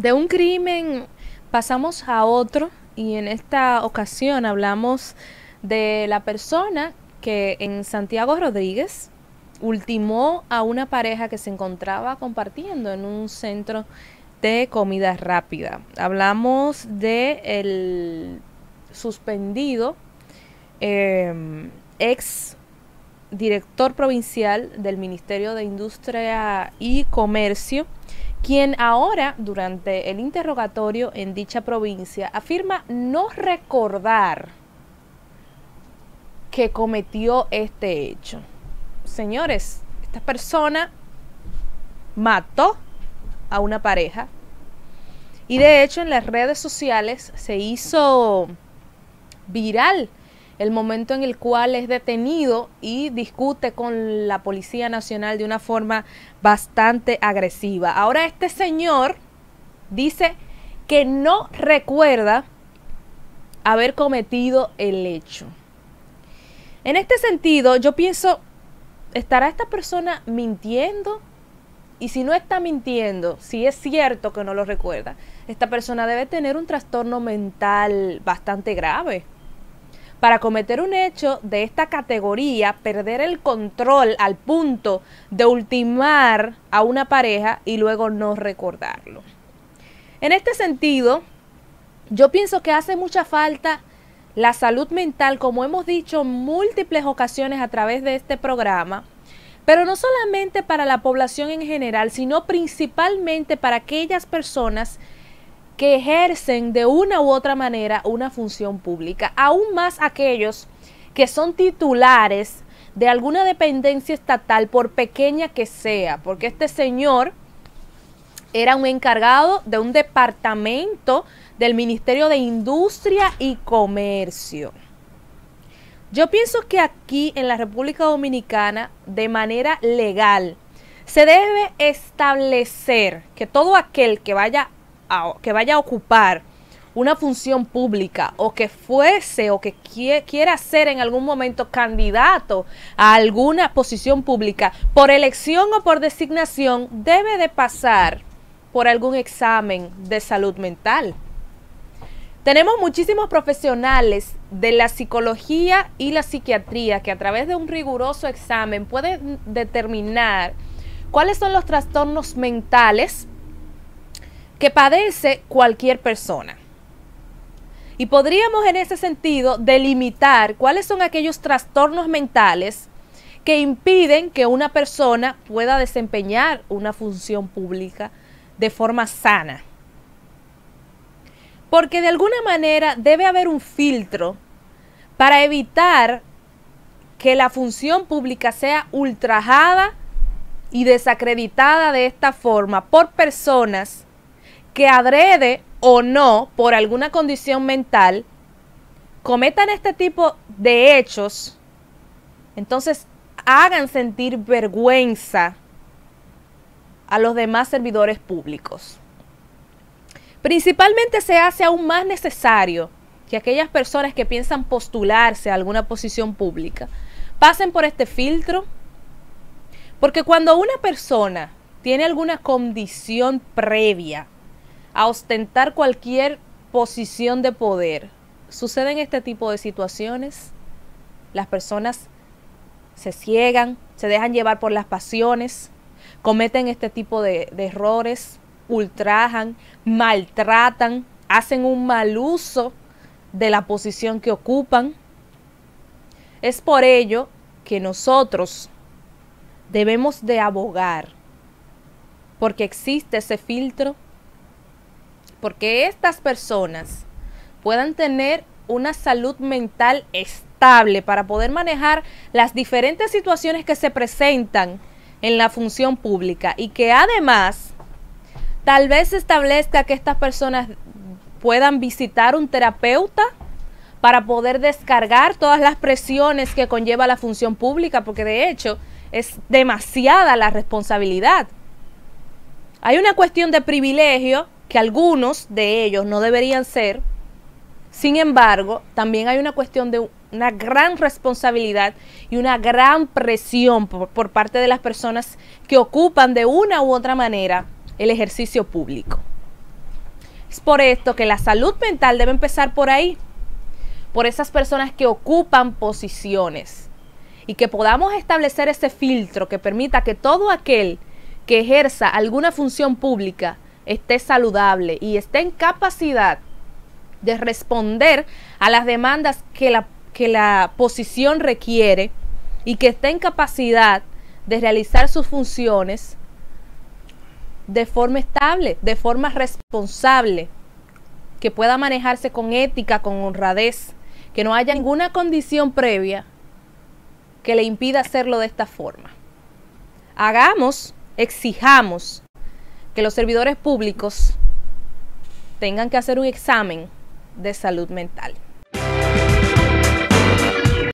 De un crimen pasamos a otro y en esta ocasión hablamos de la persona que en Santiago Rodríguez ultimó a una pareja que se encontraba compartiendo en un centro de comida rápida. Hablamos de el suspendido ex director provincial del Ministerio de Industria y Comercio, quien ahora, durante el interrogatorio en dicha provincia, afirma no recordar que cometió este hecho. Señores, esta persona mató a una pareja y de hecho en las redes sociales se hizo viral el momento en el cual es detenido y discute con la Policía Nacional de una forma bastante agresiva. Ahora este señor dice que no recuerda haber cometido el hecho. En este sentido, yo pienso, ¿estará esta persona mintiendo? Y si no está mintiendo, si es cierto que no lo recuerda, esta persona debe tener un trastorno mental bastante grave. Para cometer un hecho de esta categoría, perder el control al punto de ultimar a una pareja y luego no recordarlo. En este sentido, yo pienso que hace mucha falta la salud mental, como hemos dicho en múltiples ocasiones a través de este programa, pero no solamente para la población en general, sino principalmente para aquellas personas que ejercen de una u otra manera una función pública, aún más aquellos que son titulares de alguna dependencia estatal, por pequeña que sea, porque este señor era un encargado de un departamento del Ministerio de Industria y Comercio. Yo pienso que aquí en la República Dominicana, de manera legal, se debe establecer que todo aquel que vaya a ocupar una función pública o que fuese o que quiera ser en algún momento candidato a alguna posición pública por elección o por designación, debe de pasar por algún examen de salud mental. Tenemos muchísimos profesionales de la psicología y la psiquiatría que a través de un riguroso examen pueden determinar cuáles son los trastornos mentales que padece cualquier persona. Y podríamos en ese sentido delimitar cuáles son aquellos trastornos mentales que impiden que una persona pueda desempeñar una función pública de forma sana. Porque de alguna manera debe haber un filtro para evitar que la función pública sea ultrajada y desacreditada de esta forma por personas que adrede o no, por alguna condición mental, cometan este tipo de hechos, entonces hagan sentir vergüenza a los demás servidores públicos. Principalmente se hace aún más necesario que aquellas personas que piensan postularse a alguna posición pública pasen por este filtro, porque cuando una persona tiene alguna condición previa a ostentar cualquier posición de poder, suceden este tipo de situaciones. Las personas se ciegan, se dejan llevar por las pasiones, cometen este tipo de errores, ultrajan, maltratan, hacen un mal uso de la posición que ocupan. Es por ello que nosotros debemos de abogar porque existe ese filtro, porque estas personas puedan tener una salud mental estable para poder manejar las diferentes situaciones que se presentan en la función pública y que además tal vez se establezca que estas personas puedan visitar un terapeuta para poder descargar todas las presiones que conlleva la función pública, porque de hecho es demasiada la responsabilidad. Hay una cuestión de privilegio que algunos de ellos no deberían ser. Sin embargo, también hay una cuestión de una gran responsabilidad y una gran presión por parte de las personas que ocupan de una u otra manera el ejercicio público. Es por esto que la salud mental debe empezar por ahí, por esas personas que ocupan posiciones, y que podamos establecer ese filtro que permita que todo aquel que ejerza alguna función pública esté saludable y esté en capacidad de responder a las demandas que la posición requiere, y que esté en capacidad de realizar sus funciones de forma estable, de forma responsable, que pueda manejarse con ética, con honradez, que no haya ninguna condición previa que le impida hacerlo de esta forma. Exijamos que los servidores públicos tengan que hacer un examen de salud mental.